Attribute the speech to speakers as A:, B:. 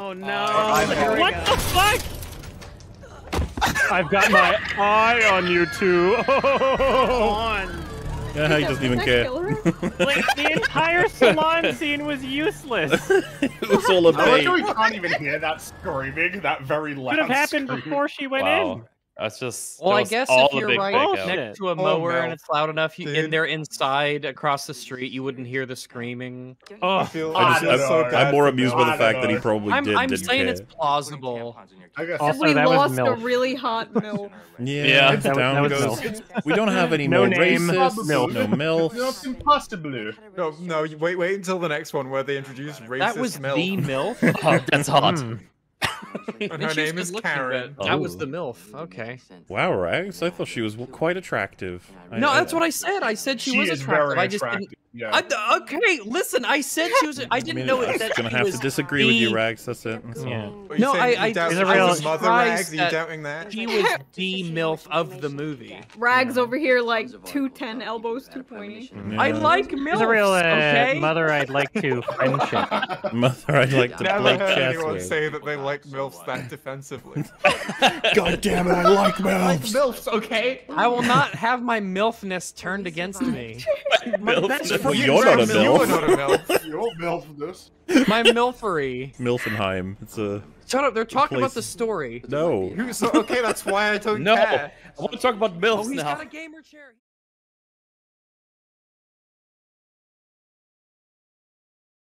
A: Oh no!
B: What the fuck?
C: I've got my eye on you two.
A: On.
D: Yeah, he doesn't even care.
C: Like, the entire salon scene was useless.
D: It was all a
E: I like
D: bait.
E: how we can't even hear that screaming, that very loud
C: Could have happened
E: scream.
C: before she went in.
B: That's just.
F: Well, I
B: that was
F: guess
B: all
F: if
B: the
F: you're
B: big
F: right
B: fake out.
F: next to a mower and
E: Mel.
F: it's loud enough,
E: Dude.
F: and they're inside across the street, you wouldn't hear the screaming.
C: Oh,
D: I'm more amused by the fact that he probably
F: I'm
D: didn't
F: saying
D: care.
F: it's plausible.
E: I guess
C: Also,
G: we
C: that was
G: lost a
C: Milf.
G: really hot milk.
D: Yeah, it's
C: that
D: down
C: was
D: goes.
C: Milf.
D: We don't have any
C: No
D: more
C: name,
D: racists,
C: Milf.
D: no MILFs.
E: Not impossible.
H: No, wait until the next one where they introduce racist
F: That was
H: MILF.
F: the MILF?
B: Oh, that's hot.
H: And her name is Karen.
F: That was the MILF. Okay.
D: Wow, Rags, I thought she was quite attractive.
F: No, that's what I said. I said she was
E: is
F: attractive.
E: very
F: I just
E: attractive.
F: didn't.
E: Yeah.
F: Okay, listen. I said she was. I didn't know
D: I'm
F: that
D: just gonna
F: she
D: have
F: was
D: to disagree with you,
F: the-
D: Rags. That's it. That's all.
C: Yeah.
H: Are you
F: No,
H: saying
F: I
H: you doubt
C: It's a
H: she
C: real-
H: was mother
F: surprised
H: Rags? Are you
F: that
H: doubting that?
F: She was the MILF of the movie.
G: Rags over here like 210, elbows too pointy.
D: Yeah.
F: I like MILFs.
C: It's a real
F: okay.
C: mother I'd like to friendship.
D: Mother, I'd like to
H: Never
D: play
H: heard
D: chess
H: anyone
D: with.
H: say that they like MILFs that defensively.
D: God damn it, I like MILFs.
E: MILFs, okay?
F: I will not have my MILFness turned against me.
D: MILFs. Well,
H: You,
D: you're not a
H: Rags, you are
D: MILF.
H: not a MILF.
E: You're MILF this.
F: My MILFery.
D: Milfenheim. It's a
F: Shut up. They're talking about
D: place-
F: the story.
D: no.
H: So, okay, that's why I don't
B: No,
H: care.
B: I want to talk about MILFs
F: Oh, he's
B: now.
F: got a gamer chair.